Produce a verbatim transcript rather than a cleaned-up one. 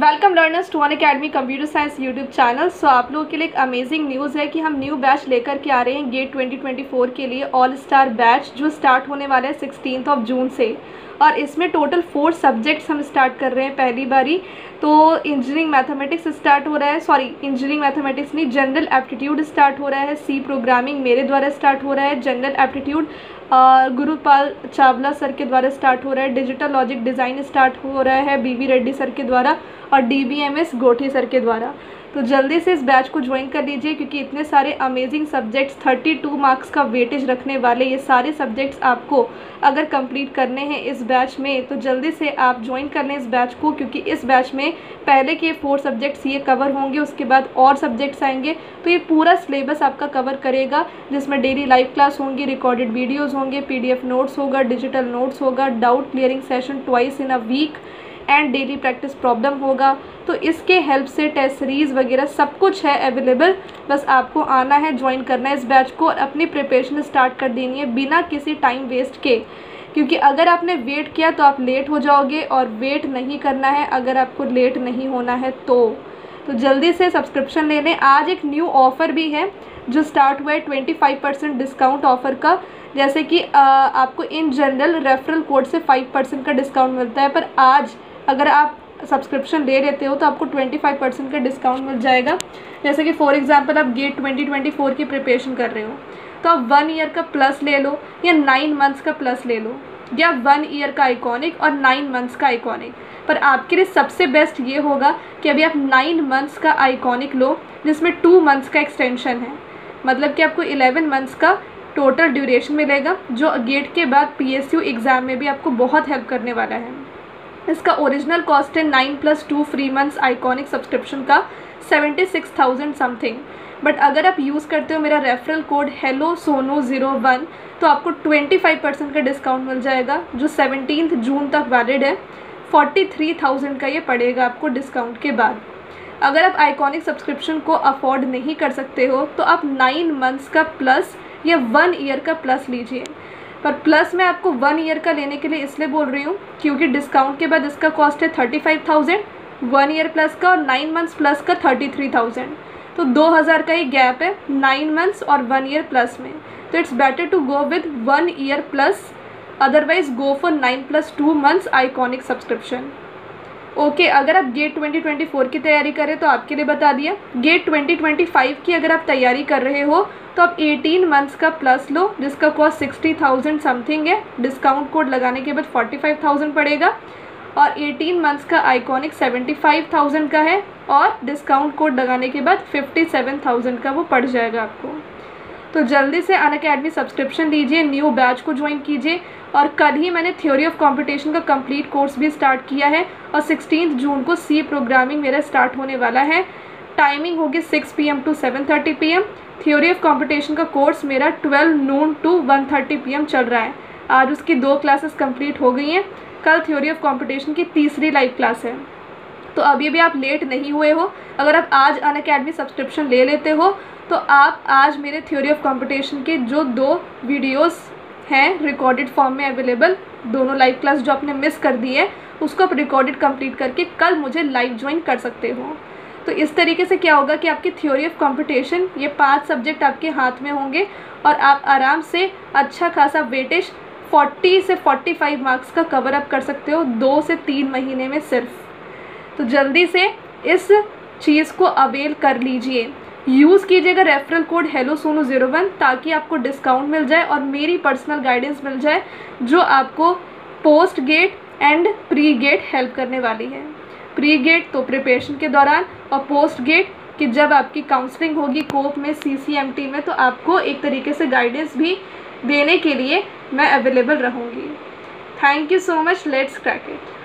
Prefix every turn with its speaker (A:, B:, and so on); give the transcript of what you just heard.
A: Welcome learners to Unacademy computer science YouTube channel. So आप लोगों के लिए एक अमेजिंग न्यूज़ है कि हम न्यू बैच लेकर के आ रहे हैं गेट ट्वेंटी ट्वेंटी फोर के लिए ऑल स्टार बैच, जो स्टार्ट होने वाला है सिक्सटीन ऑफ जून से। और इसमें टोटल फोर सब्जेक्ट्स हम स्टार्ट कर रहे हैं पहली बारी। तो इंजीनियरिंग मैथमेटिक्स स्टार्ट हो रहा है, सॉरी इंजीनियरिंग मैथमेटिक्स नहीं, जनरल एप्टीट्यूड स्टार्ट हो रहा है, सी प्रोग्रामिंग मेरे द्वारा स्टार्ट हो रहा है, general aptitude Gurupal Chawla sir के द्वारा स्टार्ट हो रहा है, डिजिटल लॉजिक डिज़ाइन स्टार्ट हो रहा है बीवी रेड्डी सर के द्वारा, और D B M S Gothi sir के द्वारा। तो जल्दी से इस बैच को ज्वाइन कर लीजिए, क्योंकि इतने सारे amazing subjects thirty two marks का वेटेज रखने वाले ये सारे सब्जेक्ट्स आपको अगर कंप्लीट करने हैं इस बैच में, तो जल्दी से आप ज्वाइन कर लें इस बैच को, क्योंकि इस बैच में पहले के फोर सब्जेक्ट्स ये कवर होंगे, उसके बाद और सब्जेक्ट्स आएंगे। तो ये पूरा सिलेबस आपका कवर करेगा, जिसमें डेली लाइव क्लास होंगी, रिकॉर्डेड वीडियोज़ होंगे, पी डी एफ नोट्स होगा, डिजिटल नोट्स होगा, doubt clearing session twice in a week and daily practice problem होगा। तो इसके हेल्प से टेस्ट सीरीज़ वगैरह सब कुछ है अवेलेबल। बस आपको आना है, ज्वाइन करना है इस बैच को और अपनी प्रिपरेशन स्टार्ट कर देनी है बिना किसी टाइम वेस्ट के, क्योंकि अगर आपने वेट किया तो आप लेट हो जाओगे, और वेट नहीं करना है अगर आपको लेट नहीं होना है तो तो जल्दी से सब्सक्रिप्शन ले लें। आज एक न्यू ऑफ़र भी है जो स्टार्ट हुआ है twenty five percent discount offer का। जैसे कि आ, आपको इन जनरल रेफरल कोड से फाइव परसेंट का डिस्काउंट मिलता है, पर आज अगर आप सब्सक्रिप्शन ले लेते हो तो आपको ट्वेंटी फाइव परसेंट का डिस्काउंट मिल जाएगा। जैसे कि फॉर एग्जांपल आप गेट ट्वेंटी ट्वेंटी फोर की प्रिपरेशन कर रहे हो, तो आप वन ईयर का प्लस ले लो, या नाइन मंथ्स का प्लस ले लो, या वन ईयर का आइकॉनिक और नाइन मंथ्स का आइकॉनिक। पर आपके लिए सबसे बेस्ट ये होगा कि अभी आप नाइन मंथ्स का आइकॉनिक लो, जिसमें टू मंथ्स का एक्सटेंशन है, मतलब कि आपको इलेवन मंथ्स का टोटल ड्यूरेशन मिलेगा, जो गेट के बाद पी एस यू एग्ज़ाम में भी आपको बहुत हेल्प करने वाला है। इसका ओरिजिनल कॉस्ट है nine plus two free months iconic subscription का seventy six thousand something. But अगर आप यूज़ करते हो मेरा referral code hello Sonu zero one, तो आपको ट्वेंटी फाइव परसेंट का डिस्काउंट मिल जाएगा, जो सेवनटीन्थ जून तक वैलिड है। फोर्टी थ्री थाउजेंड का ये पड़ेगा आपको डिस्काउंट के बाद। अगर आप आइकॉनिक सब्सक्रिप्शन को अफोर्ड नहीं कर सकते हो तो आप नाइन मंथ्स का प्लस या वन ईयर का प्लस लीजिए। पर प्लस मैं आपको वन ईयर का लेने के लिए इसलिए बोल रही हूँ क्योंकि डिस्काउंट के बाद इसका कॉस्ट है thirty five thousand one year plus का, और नाइन मंथ्स प्लस का थर्टी थ्री थाउजेंड। तो दो हज़ार का ही गैप है नाइन मंथ्स और वन ईयर प्लस में। तो it's better to go with one year plus, otherwise go for nine plus two months iconic subscription. Okay okay, अगर आप गेट ट्वेंटी ट्वेंटी फोर की तैयारी करें तो आपके लिए बता दिया। गेट ट्वेंटी ट्वेंटी फाइव की अगर आप तैयारी कर रहे हो तो आप एटीन मंथ्स का प्लस लो, जिसका कॉस्ट सिक्सटी थाउजेंड समथिंग है, डिस्काउंट कोड लगाने के बाद फोर्टी फाइव थाउजेंड पड़ेगा, और एटीन मंथ्स का आइकॉनिक सेवेंटी फाइव थाउजेंड का है, और डिस्काउंट कोड लगाने के बाद फिफ्टी सेवन थाउजेंड का वो पड़ जाएगा आपको। तो जल्दी से अनअकैडमी सब्सक्रिप्शन लीजिए, न्यू बैच को ज्वाइन कीजिए। और कल ही मैंने थ्योरी ऑफ कंपटीशन का कंप्लीट कोर्स भी स्टार्ट किया है, और सिक्सटीन जून को सी प्रोग्रामिंग मेरा स्टार्ट होने वाला है। टाइमिंग होगी six P M to seven thirty P M. Theory of competition का कोर्स मेरा twelve noon to one thirty P M चल रहा है। आज उसकी दो क्लासेस कंप्लीट हो गई हैं, कल थ्योरी ऑफ कंपटीशन की तीसरी लाइव क्लास है। तो अभी भी आप लेट नहीं हुए हो, अगर आप आज अनअकैडमी सब्सक्रिप्शन ले लेते हो तो आप आज मेरे थ्योरी ऑफ कंपटीशन के जो दो वीडियोस हैं रिकॉर्डेड फॉर्म में अवेलेबल, दोनों लाइव क्लास जो आपने मिस कर दी है उसको आप रिकॉर्डेड कंप्लीट करके कल मुझे लाइव ज्वाइन कर सकते हो। तो इस तरीके से क्या होगा कि आपकी थ्योरी ऑफ कंपटीशन ये पांच सब्जेक्ट आपके हाथ में होंगे, और आप आराम से अच्छा खासा वेटेज फोर्टी से फोर्टी फाइव मार्क्स का कवर अप कर सकते हो दो से तीन महीने में सिर्फ। तो जल्दी से इस चीज़ को अवेल कर लीजिए, यूज़ कीजिएगा referral code hello Sonu zero one, ताकि आपको डिस्काउंट मिल जाए और मेरी पर्सनल गाइडेंस मिल जाए, जो आपको post GATE and pre GATE help करने वाली है। प्री गेट तो प्रिपरेशन के दौरान, और पोस्ट गेट कि जब आपकी काउंसलिंग होगी कोप में, सी सी एम टी में, तो आपको एक तरीके से गाइडेंस भी देने के लिए मैं अवेलेबल रहूँगी। Thank you so much, let's crack it.